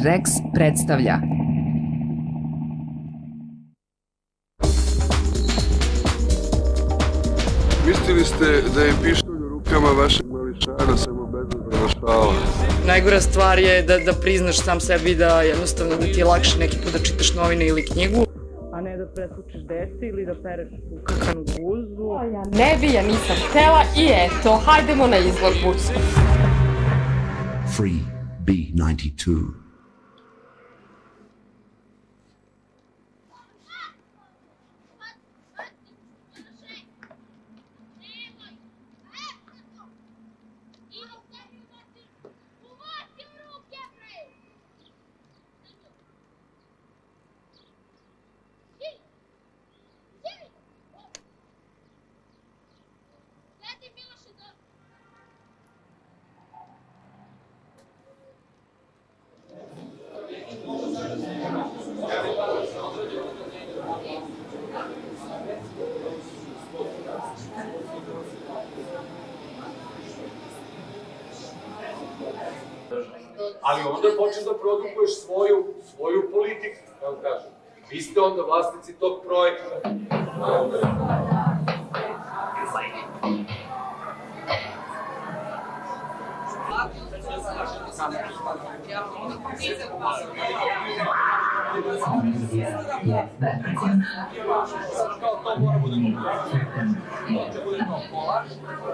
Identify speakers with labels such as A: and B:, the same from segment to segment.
A: Rex predstavlja.
B: Mislili ste da je pištolj u rukama vašeg mališara samo bezazlena šala?
C: Najgora stvar je da priznaš sam sebi da jednostavno da ti je lakše neki put da čitaš novine ili knjigu, a ne da preslučiš dete ili da pereš ukakanu guzu.
D: Ne bi, ja nisam htela i eto, hajdemo na izložbu.
E: Free B92.
F: Ali onda počeš da produkuješ svoju politiku, da vam kažem. Vi ste onda vlasnici tog projekta. Kao to mora bude kolač.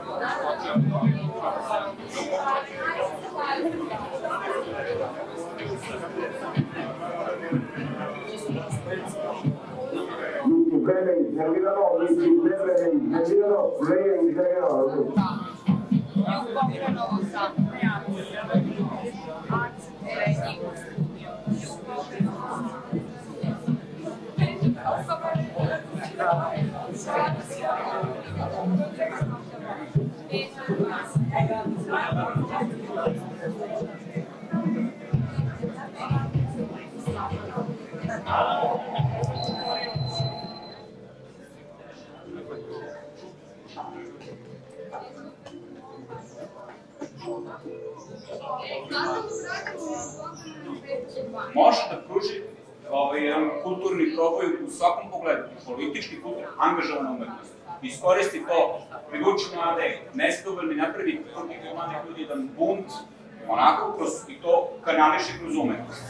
G: Vreme iznervirano, vreme iznervirano.
H: Može da pruži jedan kulturni proboj u svakom pogledu, politički, kulturni, angažovana umetnost. Iskoristi to, privuči mlade, nezadovoljni, napravi protiv mladih ljudi jedan bunt, onako, i to kanališi kroz umetnost.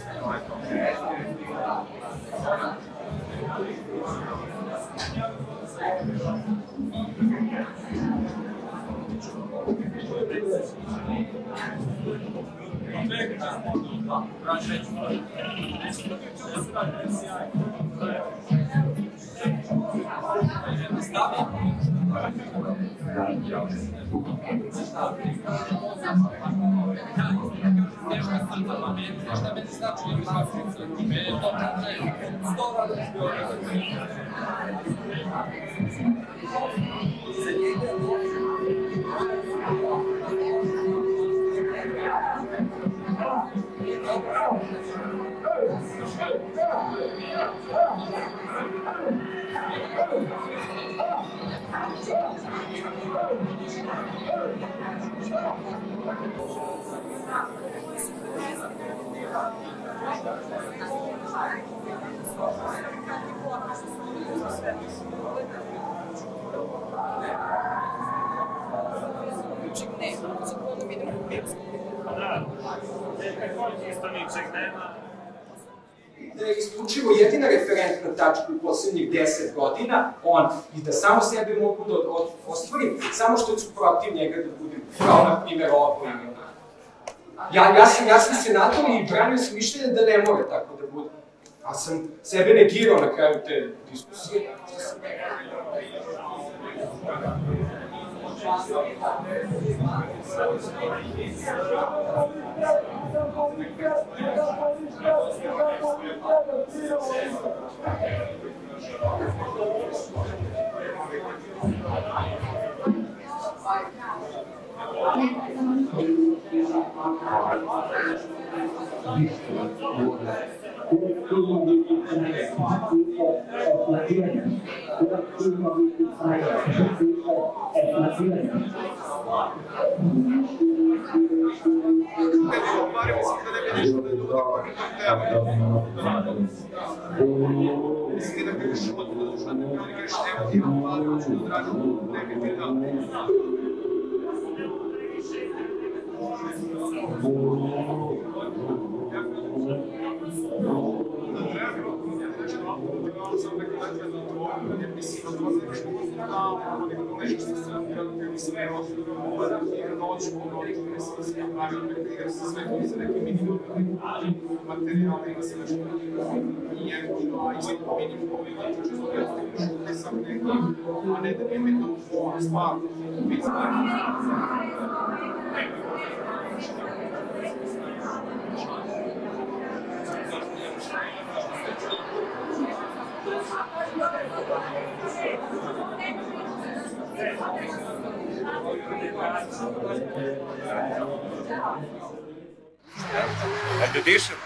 I: Da je isključivo jedina referentna tačka u poslednjih 10 godina, on, i da samo sebe mogu da ostvarim, samo što ću protiv njega da budem, kao na primjer ovo ime. Ja sam se nato i branio sam mišljenje da ne more tako da bude. Ali sam sebe negirao na kraju te diskusije.
H: Ajde dišemo.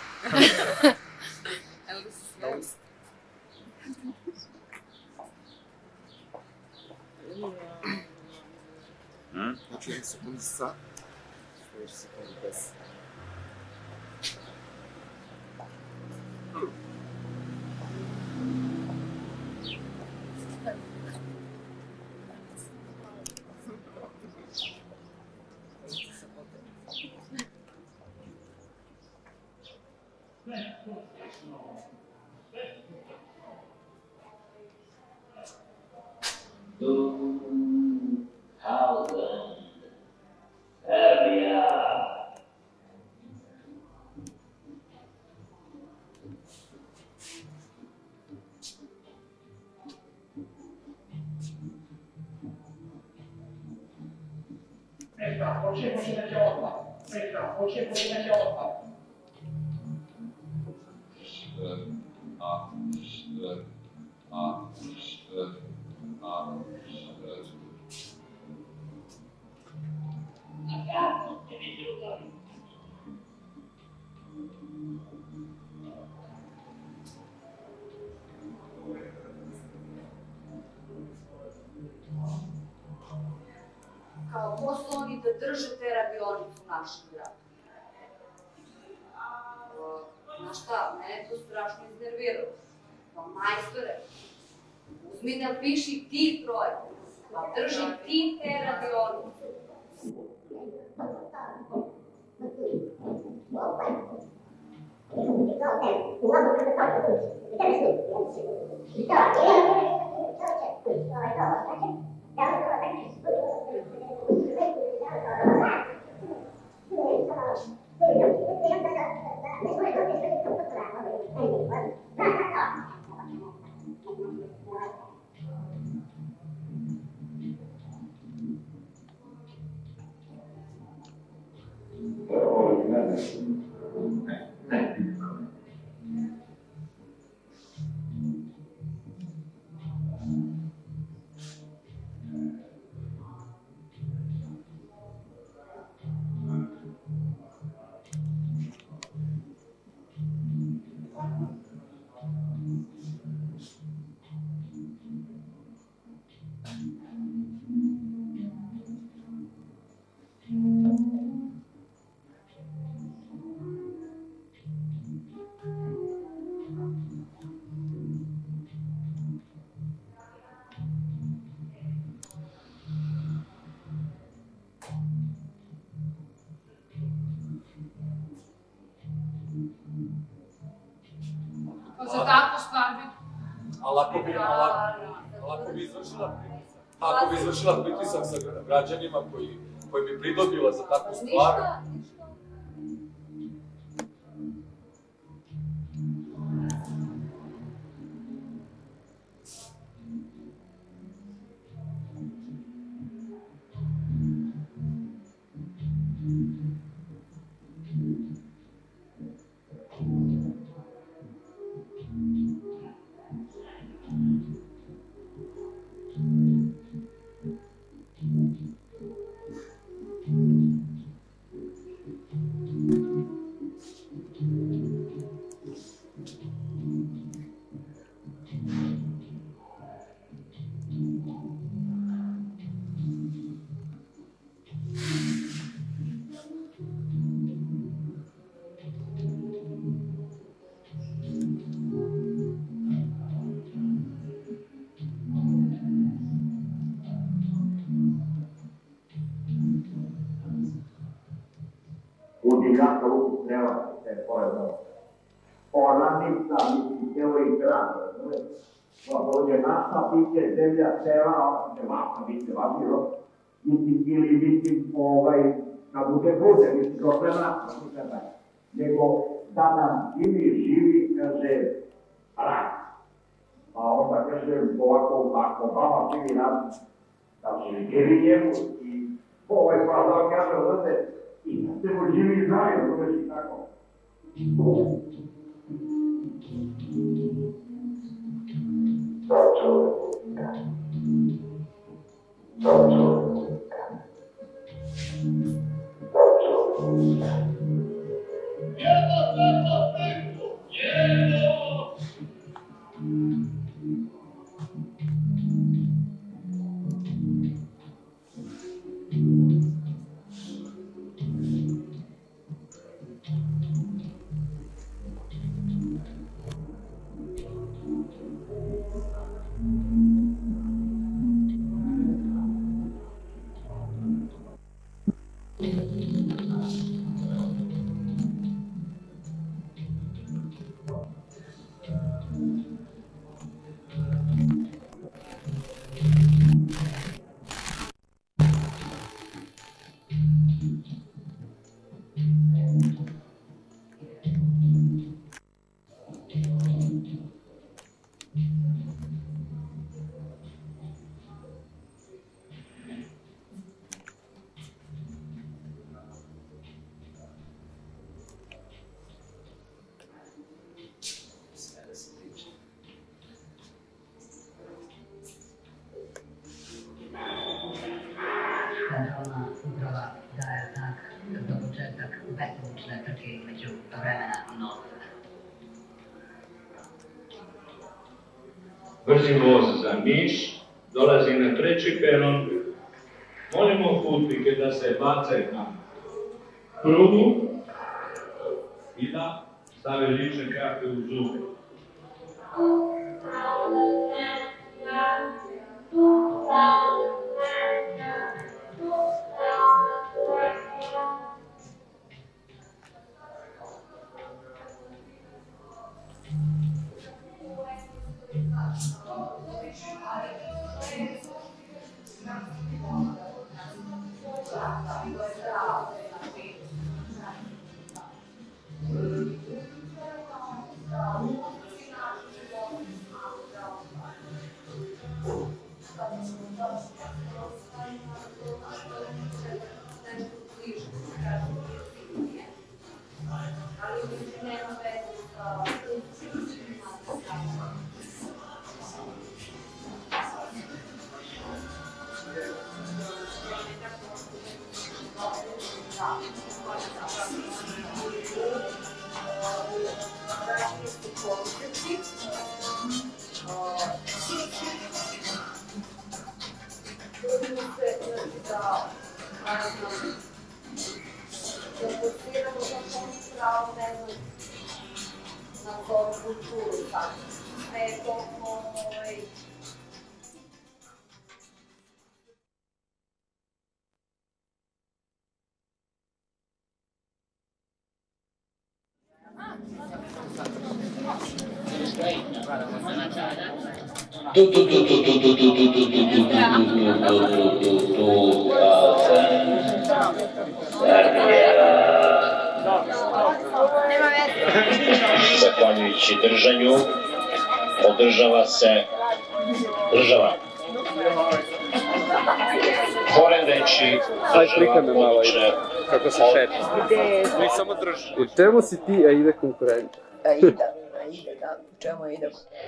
A: Znači, 1 sekundi sa, 4 sekundi bez.
J: Kao posle oni da drže te radionicu u našem gradu. Znaš šta, mene to strašno iznerviralo. Kao majstore, uzmi da piši ti projekat, pa drži ti te radionice.
D: Za takvu stvar bi...
F: Ali ako bi izvršila pritisak sa građanima koji bi pridobila za takvu stvar...
G: Jaka Luku Strela, pored ovo. Oranica, mislim, telo i grad, razumete? Ovdje naša biće, zemlja, sela, ona će vama biti vaziro, ili biti, kad bude, mislim, kao sve naša, nego da nam živi, kaže, rak. Pa onda kaže, ovako, ako vama živi rak, da se živi njemu i pa da kaže, znate, i da se mu živi znaju, to već i tako.
K: Centralna uprava daje znak za početak besomučne trke između vremena i novca.
L: Brzi voz za Niš dolazi na 3. peron. Molimo putnike da se bacaju na prugu i da stave lične karte u zube.
M: Zahvaljujući držanju održava se država. Pored reći država podiče
B: kako se šeta. Mi samo drži. U čemu si ti, a ide konkurent?
C: Aida, da. U čemu ide?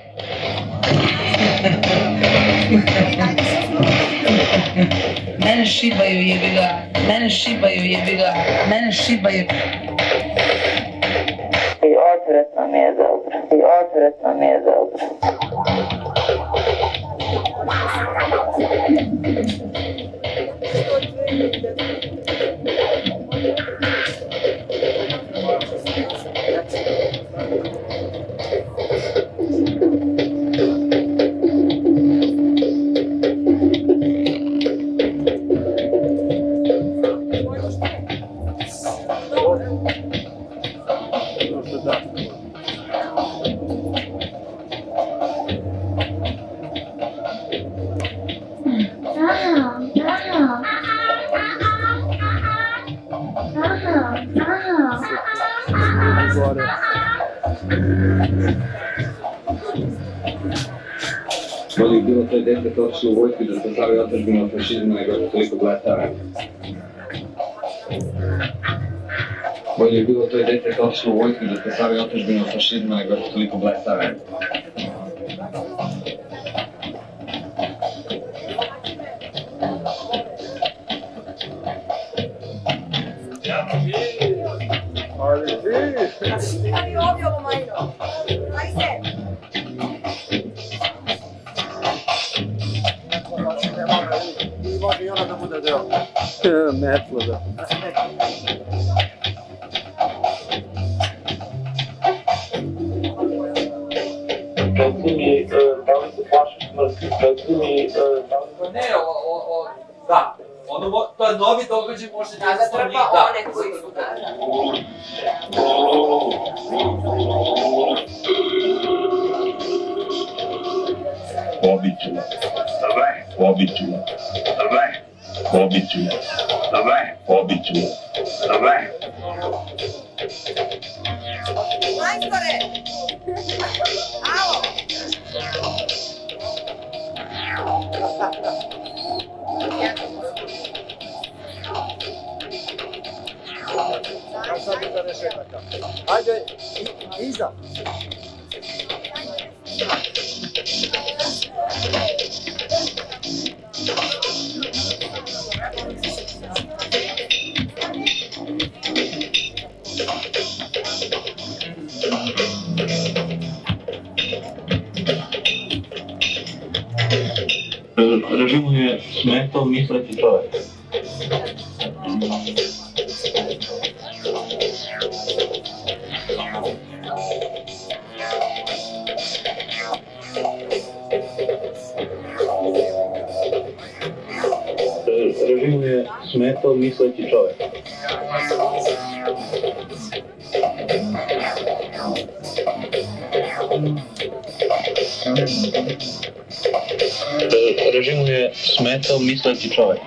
K: Mene šibaju jebiga, mene šibaju jebiga, mene šibaju.
N: I odvratno mi je dobro, i odvratno mi je dobro.
O: to je dete točno u vojsku da se stavi otadžbinu od fašizma nego toliko bletave. Bolje je bilo to je dete točno u vojsku da se stavi otadžbinu od fašizma nego toliko bletave.
B: Ali ti!
P: Ali ovdje ovo majno. Aj se!
A: I može i ona da bude deo.
B: Metlo, da.
Q: Reci mi, da li se plašiš smrti? Reci mi, da li...
I: Ne, da. To je novi događaj, može da je
P: da trpa one koji su
G: Pobiću vas. Pobiću vas. Pobiću vas. Pobiću vas.
P: Majstore! Alo!
A: Ja sad iza rešetaka. Ajde, iza.
Q: Režimu je smetao misleći čovjek. Režimu je smetao misleći čovjek. Režimu je smetao misleći čovjek.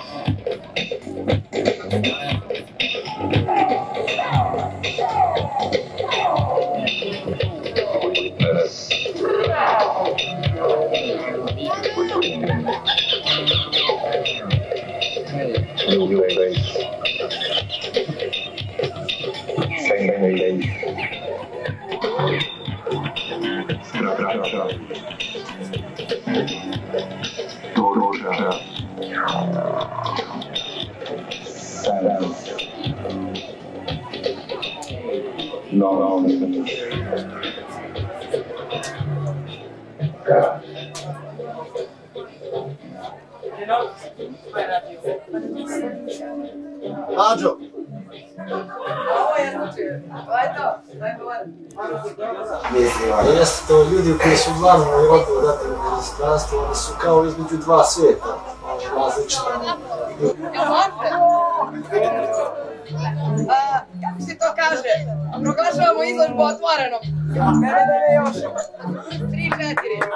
A: Ađo!
P: Ovo je slučaj. Ovo je to.
R: Jeste to ljudi koji su uglavnom i rodili u ratnom ministarstvu, oni su kao između dva svijeta, različita.
P: Kako se to kaže? Proglašavamo izložbu otvorenom. Ne, još. 3-4.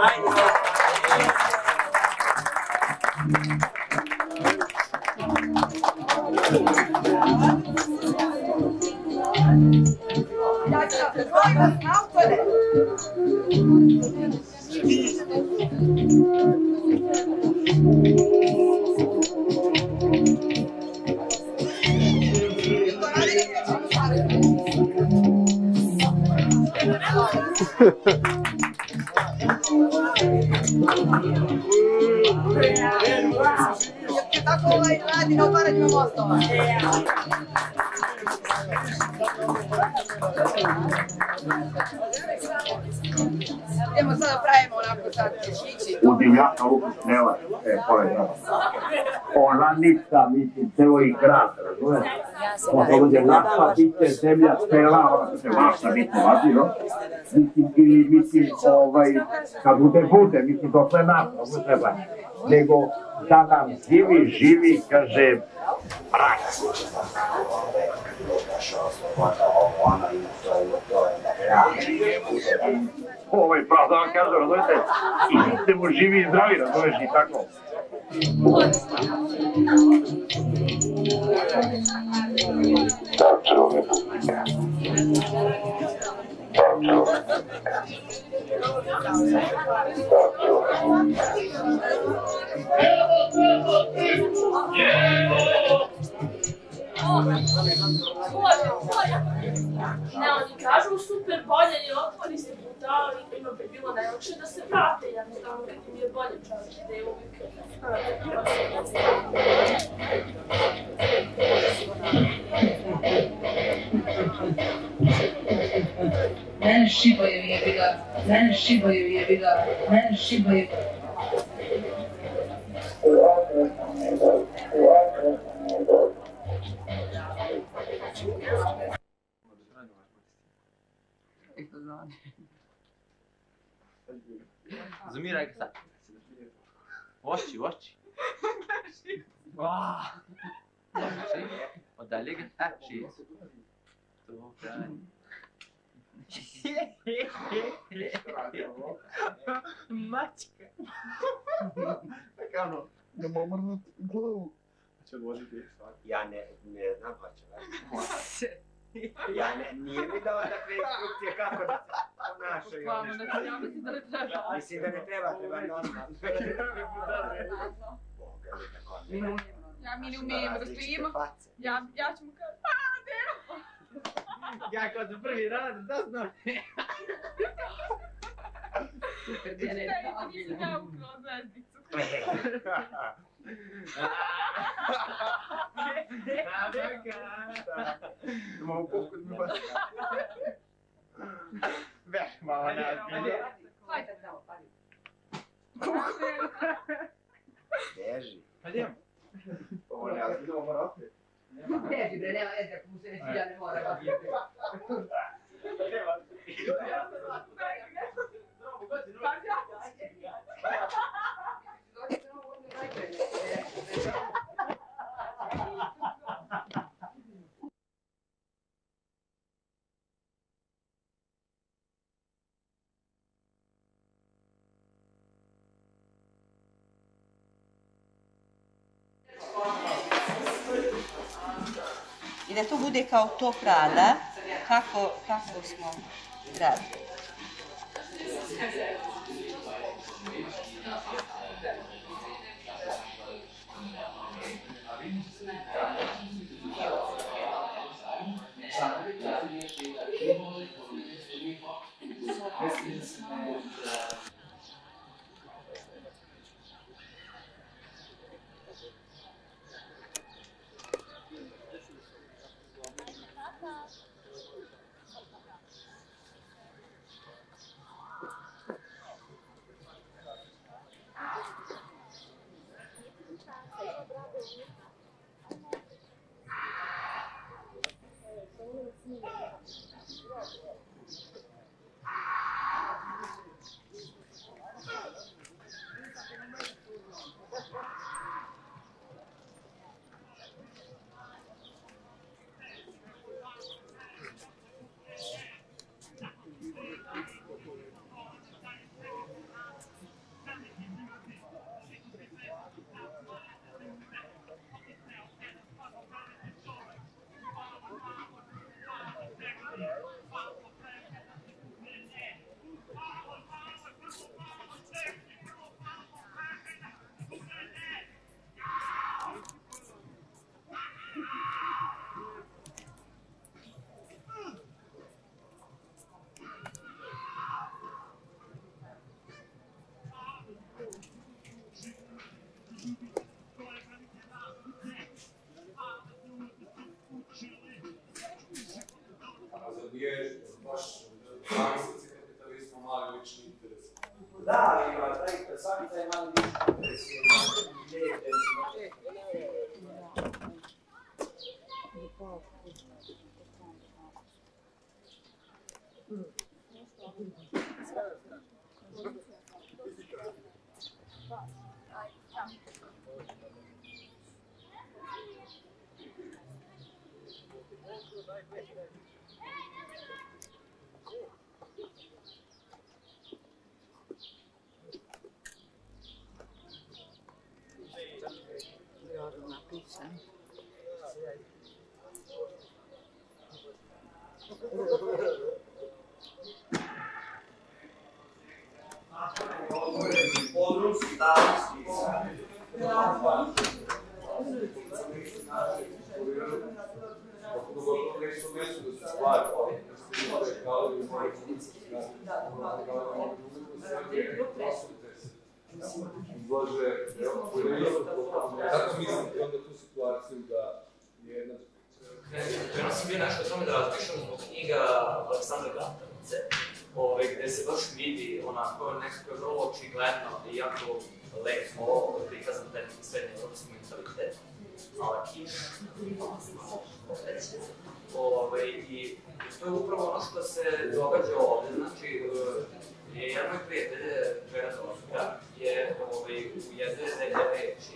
P: Molim vas, autore! Tako radi na otvaranju mostova. Idemo sada pravimo onako sad šići.
G: U divljaka luku snela, pored nas. Oranica, mislim, celo i grad, razumiješ? Ako bude naša, bit će zemlja cela, ona se vaša biti vazio. Mislim, ili mislim, kad bude, mislim, to sve nas, ne treba. Nego, da nam živi, kaže, brak. Pravo da vam kažem, razumijete, i vi ste mu živi i zdravi, razumiješ, i tako.
S: Ne, oni kažu super bolje i otvori se portal i ima bi bilo najlakše da se vrate, jednostavno kad im je bolje čovjek da je uvijek
K: Mene šibaju jebiga, mene šibaju jebiga, mene šibaju.
T: Zoomiraj ga sad. Oči. Oči. Odalje ga. Šije. Dobra. Mačka.
A: Tako ono, da mu omrnut glavu. Će odvoziti stvari.
G: Ja ne znam pa će nije mi dao takve instrukcije kako da se ponašaju.
D: Ja mislim da ne treba.
G: Mislim da ne treba normalno.
P: Mi ne umijemo da stojimo. Ja ću mu kaži, Dero!
T: Ja kao za prvi rad, da znam.
D: Super, Dene.
P: Nisam ja ukrao zvezdicu.
A: Mogu pokut mi baš.
T: Veš, malo nazbilje.
P: Hajde, tamo, padi.
G: Beži.
T: Hajde idemo.
A: Ovo ne, ali idemo mora opet.
K: Beži bre, nema veze ako mu se ne sviđa, ne mora.
U: I da to bude kao tok rada, kako smo radili.
F: Nije baš zamislice kapitalizma mali lični interes.
I: Da, ali svaki taj mali lični interes
F: Kako mislite onda tu situaciju da je jedna...
E: Ja sam bio nešto o tome da razmišljam zbog knjiga Aleksandra Gatanice, gde se baš vidi onako nekako vrlo očigledno i jako lepo prikazan taj srednji evropski mentalitet. Kiš, i to je upravo ono što se događa ovde, znači jedan moj prijatelj, Žena Dolazka, je u jednoj reči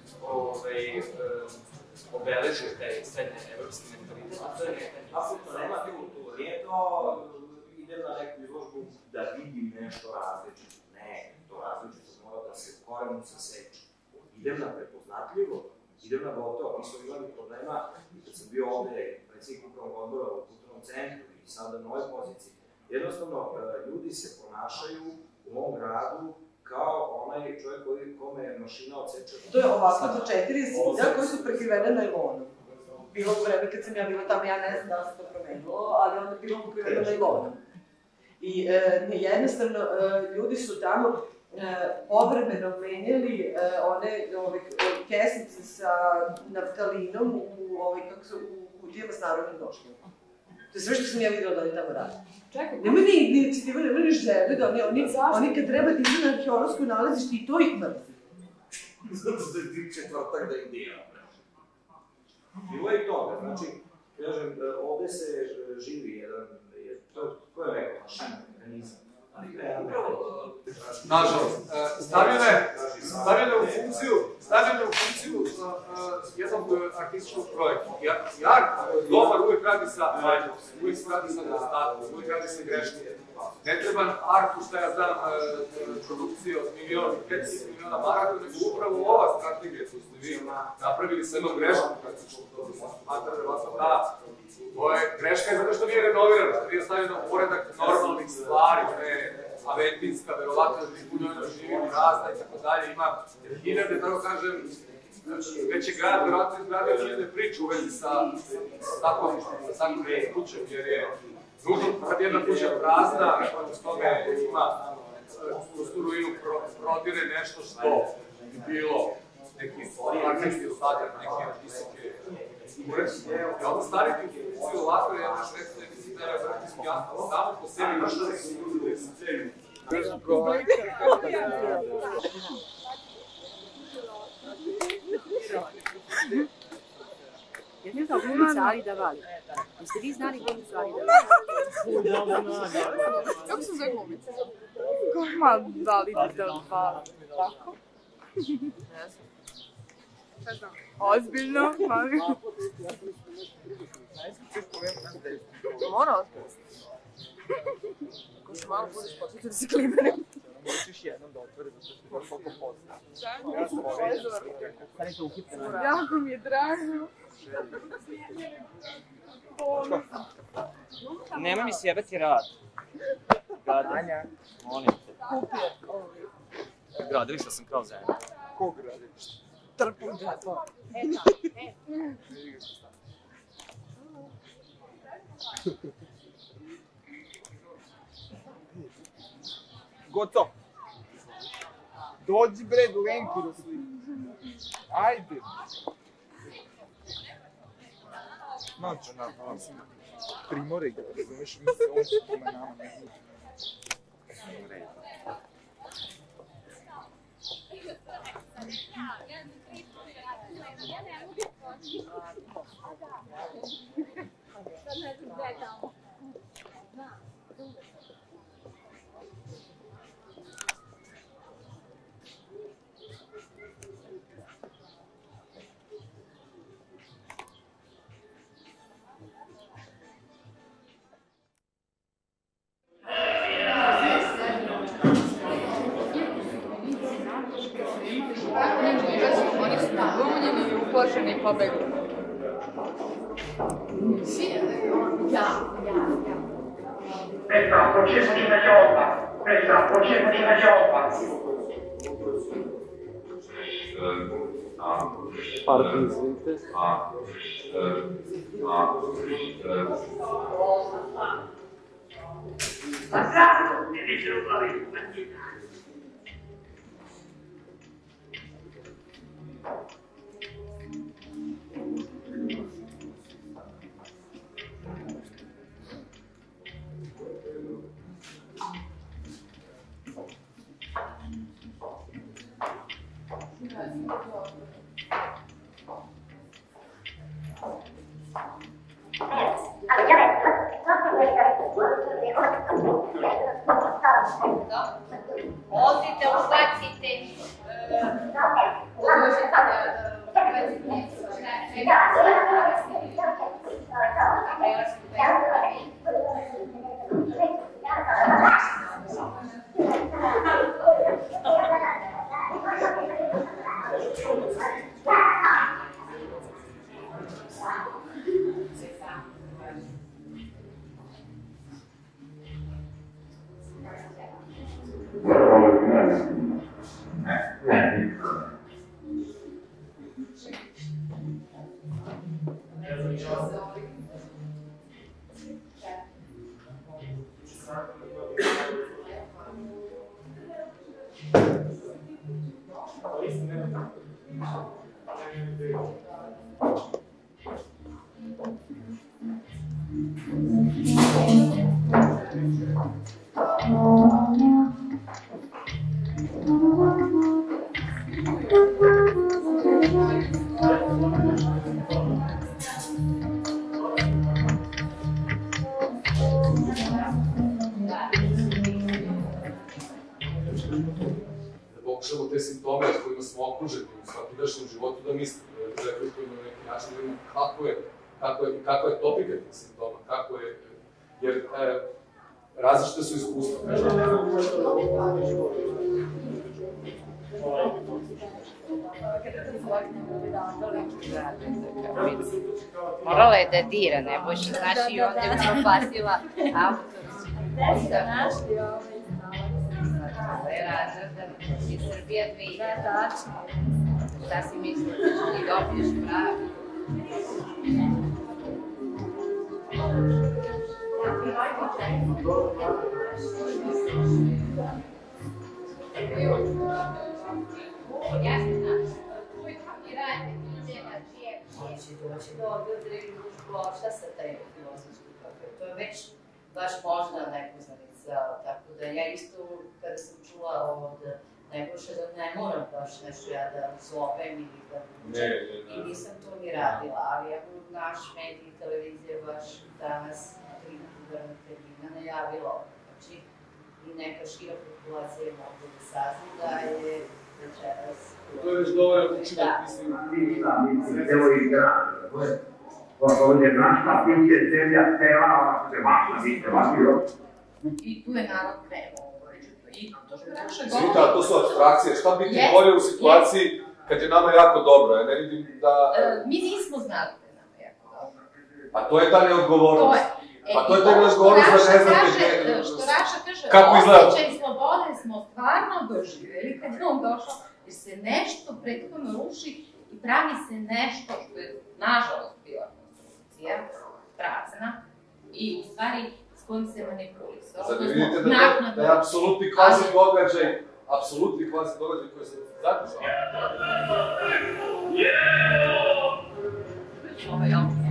E: obeležio taj srednje evropski mentalitet.
V: Apsolutno nema te kulture. Nije to idem na neku izložbu da vidim nešto različito. Ne, to različito mora da se korenu saseče. Idem na prepoznatljivo, idem na gotovo. Mi smo imali problema i kad sam bio ovde predsjednik upravnog odbora u kulturnom centru i sada na ovoj poziciji. Jednostavno, ljudi se ponašaju u ovom gradu kao onaj čovjek kome je mašina odseče.
W: To je ovako do 4 zida koji su prekrivene najlonom. Bilo u vreme kad sam ja bila tamo, ja ne znam da se to promenilo, ali onda je bilo prekriveno najlonom. I jednostavno, ljudi su tamo povremeno menjali one kesnice sa naftalinom u kutijama s narodnim nošnjama. To je sve što sam ja videla da oni tamo rade. Nema ni inicijativa, nema ni želje da oni kad treba da idu na arheološko nalazište i to ih mrzi.
V: Zato što je tip četvrtak da im dira. Bilo je i toga, znači, kažem, ovde se živi jedan, ko je rekao, mašina, mehanizam.
F: Nažalost, stavljeno u funkciju jednog artističkog projekta. Dobar uvijek radi sa manjom, uvijek radi sa nedostatkom, uvijek radi sa greškom. Ne treba artu, šta ja znam, produkcije od 1,5 miliona maraka, nego upravo ova strategija koju ste vi napravili sa jednom greškom praktično. To je greška zato što nije renovirano, nije stavljeno poredak normalnih stvari, ne avetinska, verovatno da u njoj živimo razna i tako dalje, ima hiljade, tako kažem, već je grad verovatno izgradio hiljade priče u vezi sa takvom kućom, jer je nužno kad jedna kuća prazna, uz tome ima kroz tu ruinu prodire nešto što bi bilo neki arhivski ostatak, neke visoke uređenje. I onda staviti u funkciju ovako je naš rekao, mislim da je vrhunski jasno, samo po sebi naš da se ljudi sa sebi.
X: Ja ne znam glumica Arida Vali. Jeste vi znali glumicu Arida Vali?
P: Kako se zove glumica?
X: Ma, Arida Vali. Tako?
P: Ne znam.
X: Ozbiljno, mami.
P: Mora ozbiljno. Ako se malo budeš početi da se klibane.
A: Možeš jednom da otvore zato što imaš koliko pozna.
P: Jako mi je drago.
T: Nema mi sjebati rad. Anja. Molim te. Gradilišta sam kao zemlja.
A: Ko gradilišta?
P: Trpim džepa.
A: Gotovo. Dođi bre do Lenku da slika. Ajde. Znači, primore ga, razumeš, misle, on se tome nama ne zna.
P: Oni su nabunjeni i uplašeni i pobegli.
G: Petra, počepoći na džopa. Petra, počepoći na džopa.
H: Pardon, izvinite.
U: Odite, ubacite.
F: Pokušamo te simptome s kojima smo okruženi u svakidašnjem životu da mi reflektujemo na neki način, da vidimo kako je topika tih simptoma, kako je, jer različite su iskustva.
U: Morala je da dira, ne boš, znači i ovdje je upasila autor.
S: Gde ste našli
U: Ovo je razredan iz Srbija 2000. Šta si mislila da ti dobiješ pravi? Ja se znam, uvijek mi radite ide na čije neće doći do određenih društva, šta se taj filozofski kakve, to je već baš možda nepoznanica, tako da ja isto kada sam čula od Nebojše da ne moram baš nešto ja da zovem ili da učem i nisam to ni radila, ali evo naš medij, televizija baš danas na 3 guberna termina najavila, znači i neka šira populacija je mogla da sazna da je večeras...
F: To je već dovoljno učinak, mislim...
G: Evo i grad, ovdje našta piće zemlja cela, se vaša, vi se vaširo.
U: I tu je narod krenuo.
F: Svita, to su abstrakcije. Šta biti bolje u situaciji kad je nama jako dobro? Ja ne vidim da...
U: Mi nismo znali da je nama jako dobro.
F: A to je ta neodgovornost. A to je ta neodgovornost da ne znate gdje...
U: Što Raša kaže, osjećaj slobode smo stvarno doživjeli kad je on došao, jer se nešto prethodno ruši i pravi se nešto što je, nažalost, bila konstrukcija, prazna, i u stvari s kojim se manipulisao.
F: Sad vidite da je apsolutni kvazi događaj koji se zapisao.
U: Ovo je ovo.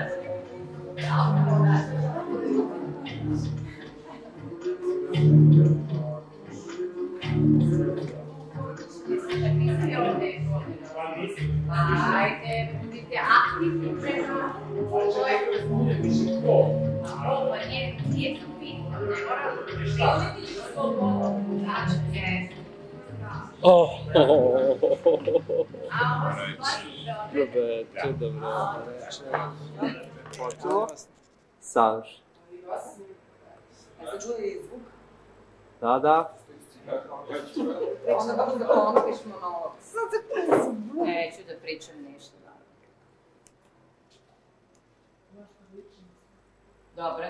U: Ajde, budite aktivni prema ovo nije bitno, ne moram želiti slobodu, znači je...
H: Dobro večer. Počelo? Saš.
W: Jeste čuli zvuk?
H: Da.
W: Onda kako da ponoviš monolog. Sad se prezvuk.
U: Neću da pričam ništa. Dobre.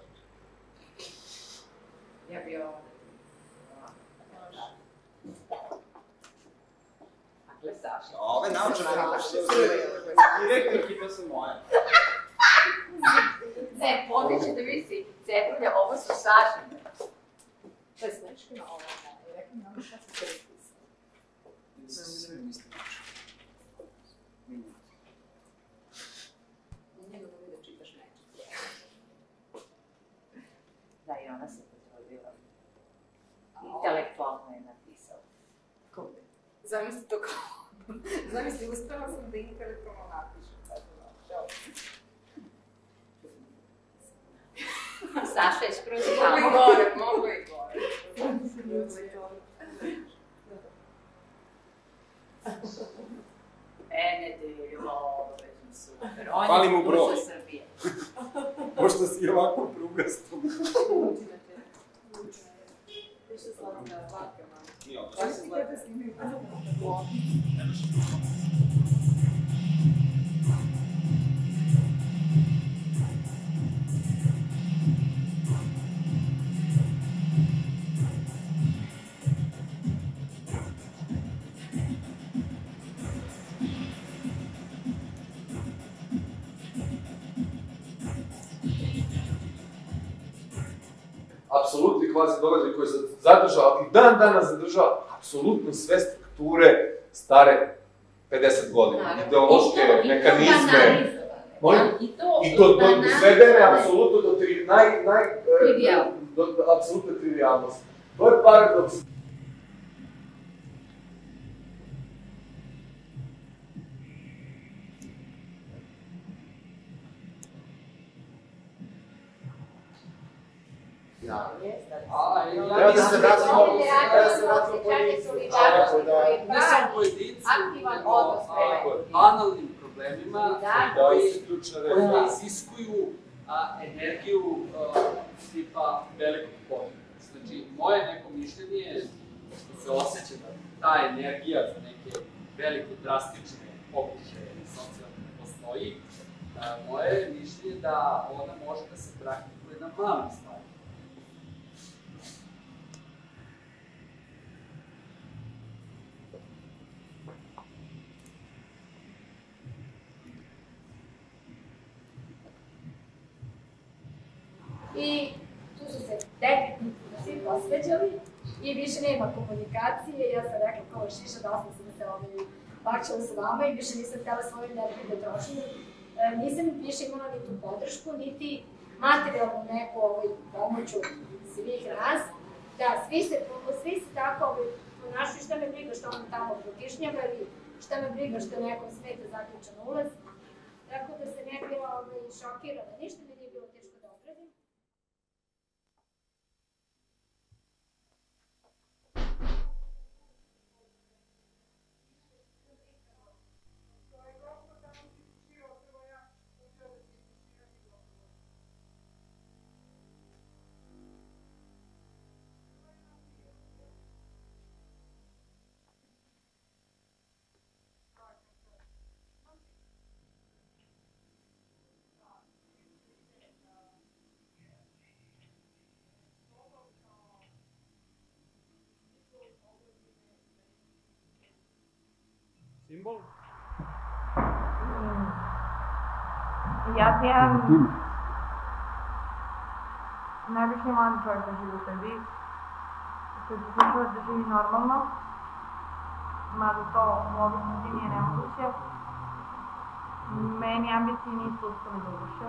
U: Ja bi ovo... Dakle, Saša.
C: Ove naučne direktor ekipa su moje.
U: Ne, podići da visi Cetulja, ovo su Saša. To je smečki na ovo, i rekao mi ono šta se se raspisao.
I: Sve mislim.
U: Njega mogu da čitaš neče. Da, i ona se potrudila. Intelektualno je napisala.
P: Zamisli to kao... Zamisli, uspela sam da intelektualno napišem.
U: Saša je skroz
P: tamo. Mogu i gore.
U: Nedelju, obavezno super.
F: Fali mu broj.
U: On je Srbije.
F: Možda si ovako prugastom.
P: Više slatka vatka, mama.
F: Nije ovo.
P: Baš si gleda s njim.
F: Apsolutni kvazi događaj koji je zadržao, i dan danas zadržao apsolutno sve strukture stare 50 godina, ideološke mehanizme. I to svedene apsolutno do apsolutne trivialnosti. To je paradoks.
C: Treba da se vratimo
U: aktivan odnos prema
I: banalnim problemima koji iziskuju energiju tipa velikog potreba. Znači, moje neko mišljenje je što se osjeća da ta energija za neke velike, drastične pokušaje socijalne postoji, moje mišljenje je da ona može da se praktikuje na malim stvarima.
J: I tu su se definitivno svi posveđali i više nema komunikacije. Ja sam rekla kao šiša, dosta sam se bakćala sa vama i više nisam htjela svoju energiju da trošim. Nisam više imala ni tu podršku, niti materijalnu neku pomoć od svih nas. Da, svi se tako ponašaju, šta me briga što on tamo protišnjava ili šta me briga što nekom smeta zaključan ulaz. Tako da se ne bila šokirana, ništa mi nije bilo teško da obradim.
I: Simbol?
L: Ja sam jedan najviše mladi čovjek da živi u Srbiji, koji se slušao da živi normalno, mada to u ovoj sredini je nemoguće. Meni ambicije nisu uspeli da uvrše.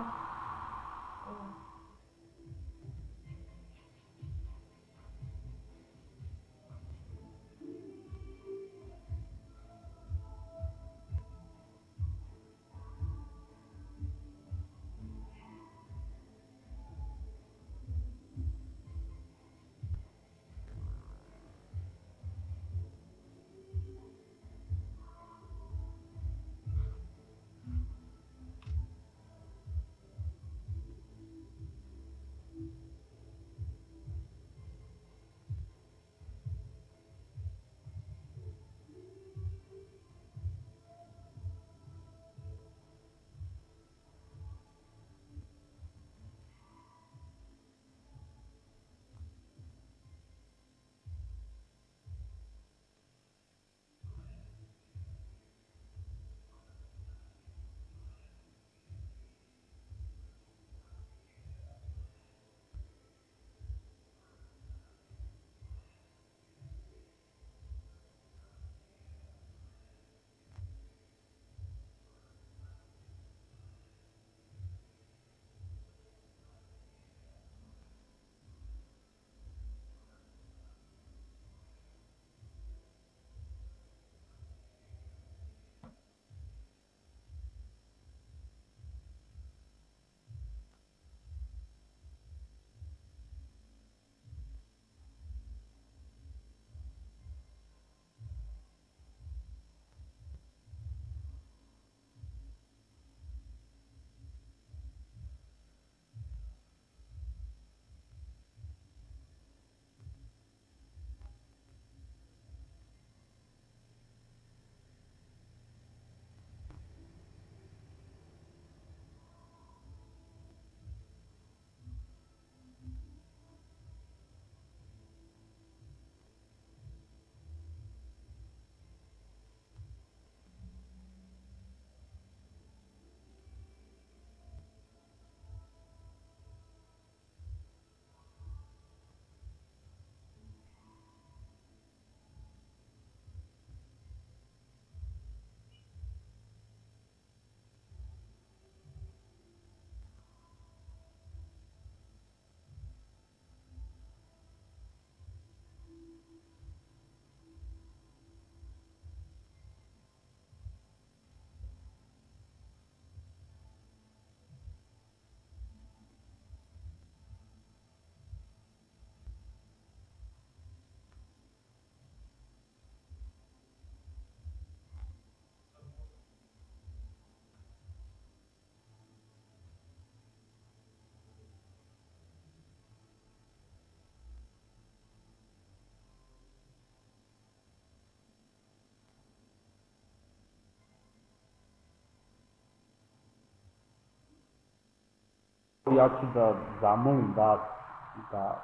B: ja ću da zamolim vas da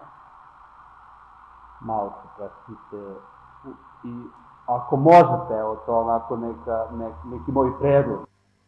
B: malo se prestite i ako možete, evo to onako neki moji predlog.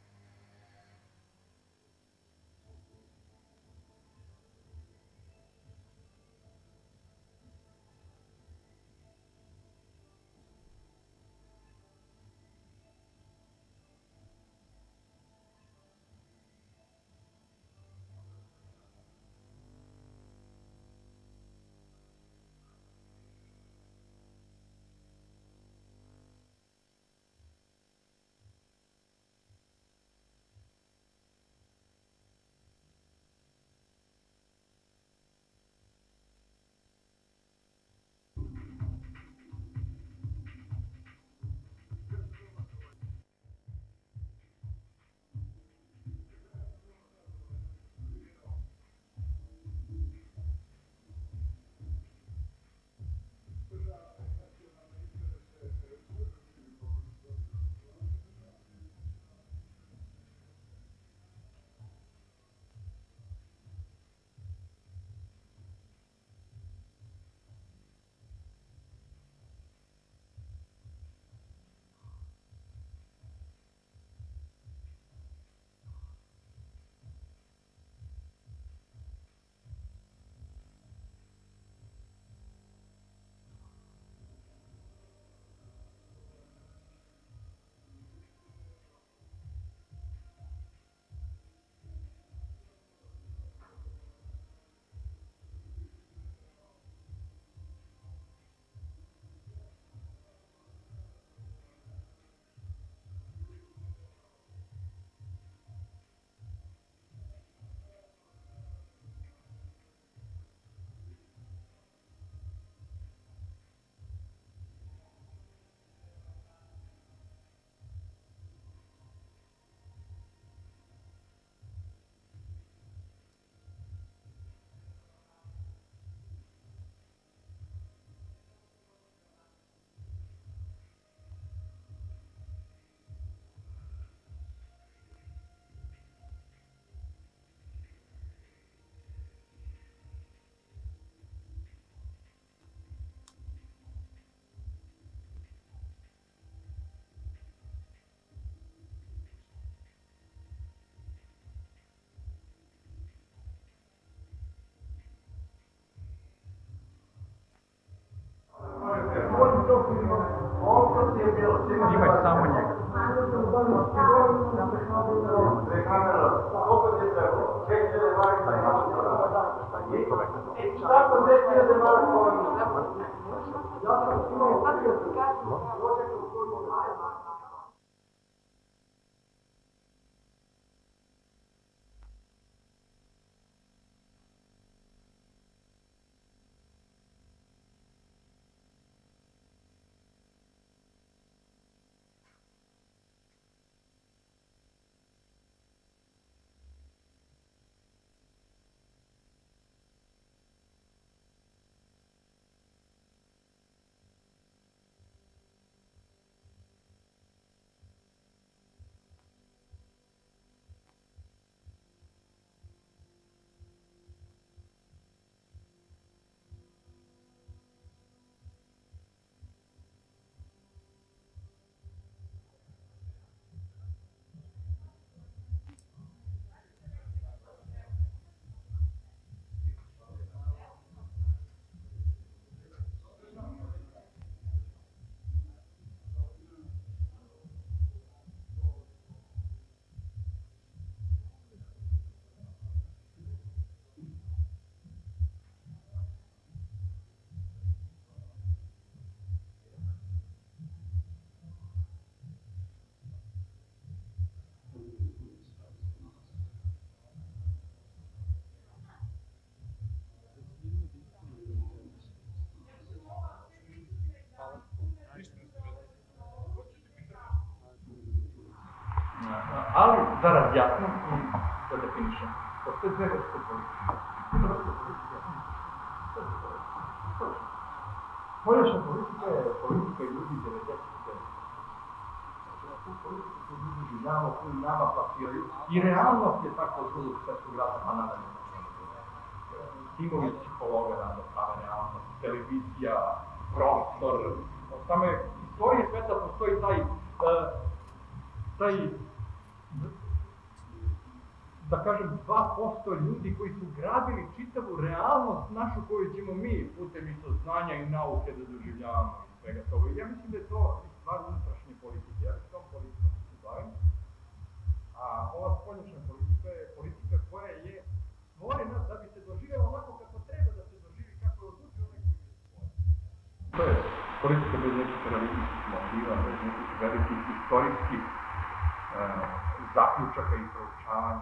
A: Imaj samo njega. Ali, zarad jasnosti, da definišem, postoje dve vrste politike. Poljačna politika je politika ljudi 90. politiku koju mi doživljavamo, koju nama plasiraju, i realnost je tako od drugog svetskog rata, pa nadalje. Timovi psihologa rade prave realnost, televizija, prostor, od same istorije sveta postoji taj da kažem, 2% ljudi koji su gradili čitavu realnost našu koju ćemo mi putem i saznanja i nauke da doživljavamo i svega toga. I ja mislim da je to stvar unutrašnje politike. Ja se tom politikom se bavim, a ova spoljnošna politika je politika koja je stvorena da bi se doživjela onako kako treba da se doživi, kako je odlučio onaj koji je stvoren. To je politika bez nekih religijskih motiva, bez nekih velikih istorijskih zaključaka i proučavanja.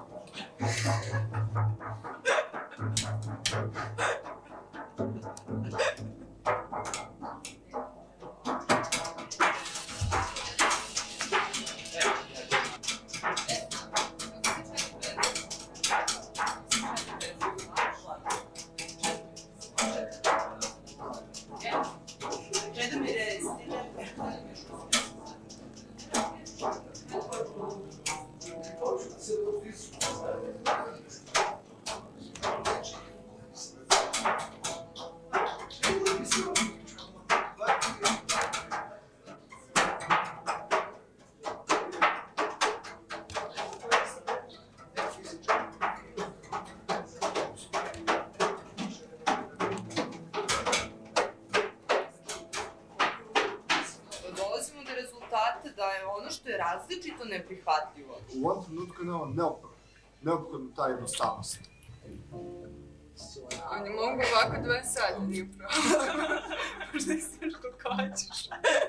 W: Dolazimo do rezultata da je ono što je različito neprihvatljivo.
R: U ovom trenutku je neophodno ta jednostavnost.
P: Oni mogu ovako 2 sata da ih probam. Možda ih sve što hoćeš.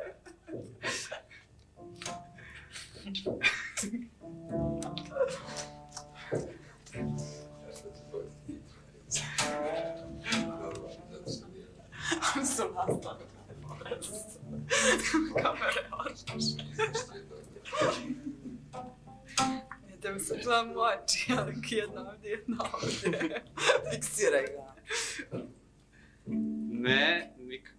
P: I'm so lost on it. Kamere očeš. Ja tebe sam gledam u oči, ali jedna ovdje. Fiksiraj ga.
H: Ne, nikako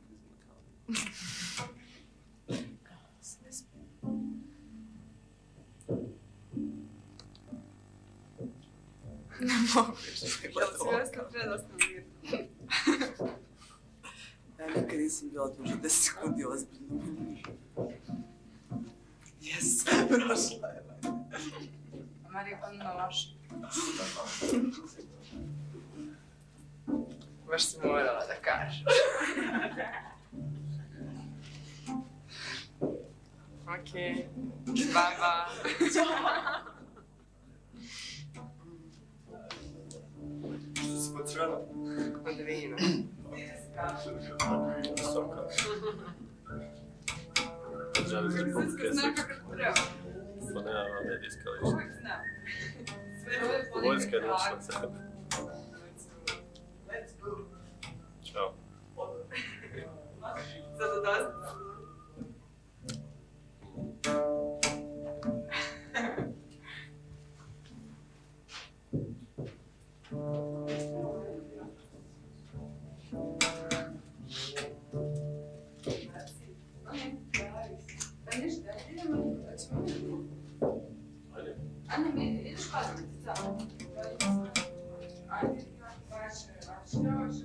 P: Ne mogu više. Jel si vesla predosno mirno? Ja nikad nisam bila duže 10 sekundi ozbiljno. Jes, prošla je. Marija, odmah loša. Baš si morala da kažeš. Okej, baba.
R: Što si pocrela?
P: Od vina.
R: Visoka.
H: Želite
P: Srpska zna kako treba.
H: Pa nema medijska lišta.
P: Uvijek znam. Sve ove politike.
H: Vojska je došla od sebe.
P: Let's go.
H: Ćao.
P: Sada dosta. Ane, ideš kazati samo. Ajde, baš,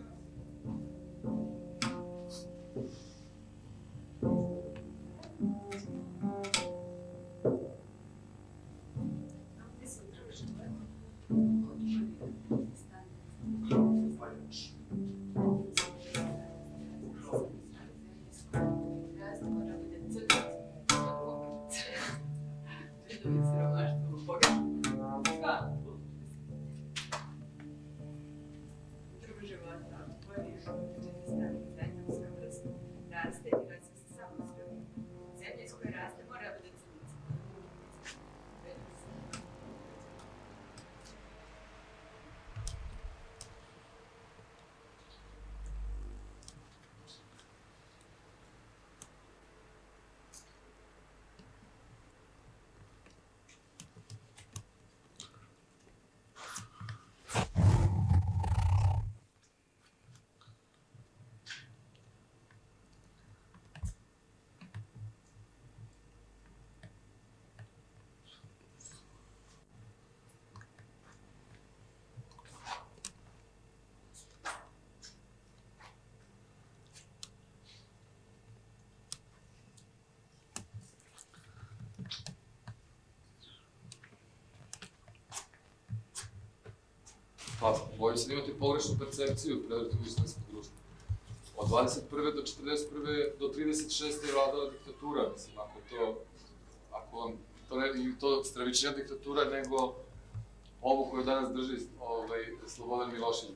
F: Pa, bojim se da imate pogrešnu percepciju predreligijskog društva. Od 21. do 41. do 36. je vladala diktatura, mislim, ako vam to stravičnija diktatura nego ovu koju danas drži Slobodan Milošević.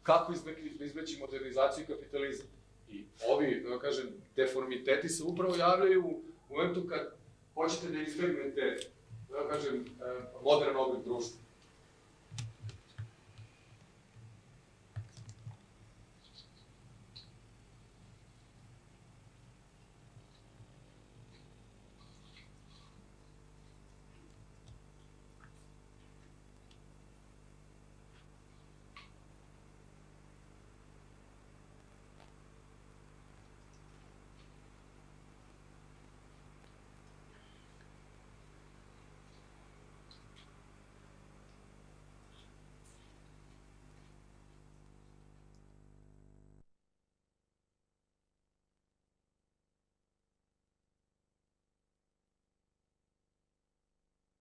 F: kako izbeći modernizaciju i kapitalizam. I ovi, da kažem, deformiteti se upravo javljaju u momentu kad hoćete da izbegnete, da kažem, modern oblik društva.